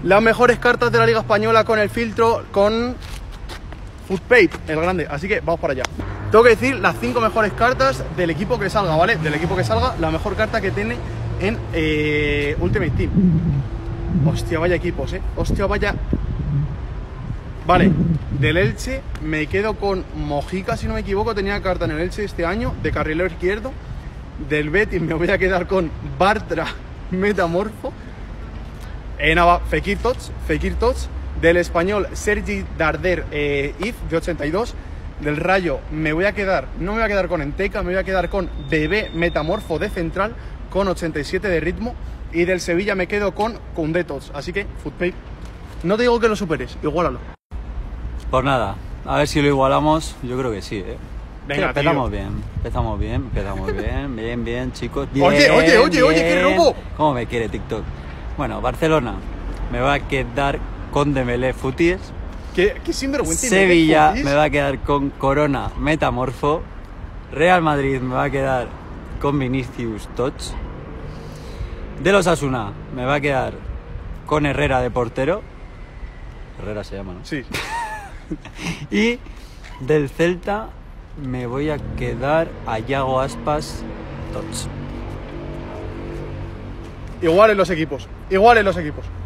las mejores cartas de la Liga Española con el filtro, con Footpape, el grande. Así que vamos para allá. Tengo que decir las 5 mejores cartas del equipo que salga, ¿vale? Del equipo que salga, la mejor carta que tiene en Ultimate Team. Hostia, vaya equipos, hostia, vaya. Vale, del Elche me quedo con Mojica, si no me equivoco, tenía carta en el Elche este año, de carrilero izquierdo. Del Betis me voy a quedar con Bartra, Metamorfo. Nava, Fekir Tots. Del Español, Sergi Darder, If, de 82. Del Rayo me voy a quedar, no me voy a quedar con Enteca, me voy a quedar con Bebé Metamorfo de central, con 87 de ritmo. Y del Sevilla me quedo con Koundé Tots. Así que, Footpape, no te digo que lo superes, igualalo. Pues nada, a ver si lo igualamos, yo creo que sí, Venga, empezamos bien, bien, chicos. Bien, Oye, qué robo. ¿Cómo me quiere TikTok? Bueno, Barcelona, me va a quedar con Dembélé Futis. ¿Qué sinvergüenza? Sevilla me va a quedar con Corona Metamorfo. Real Madrid me va a quedar con Vinicius Tots. De los Osasuna me va a quedar con Herrera de portero. Herrera se llama, ¿no? Sí. Y del Celta me voy a quedar a Yago Aspas Tots. Igual en los equipos.